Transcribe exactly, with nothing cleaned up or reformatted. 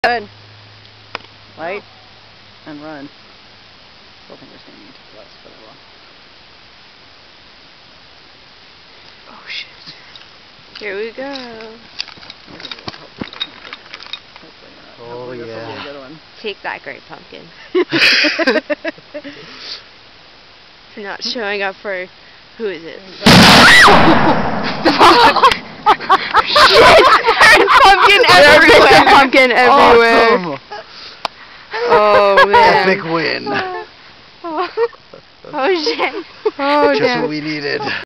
Good. Light and run. Still think we're standing too close, but I will. Oh shit. Here we go. Oh yeah. Take that, Great Pumpkin. For not showing up for who is it? Shit! Pumpkin everywhere! Pumpkin everywhere! Awesome. Oh man. Epic win. Oh, oh shit. Oh, Just damn. what we needed.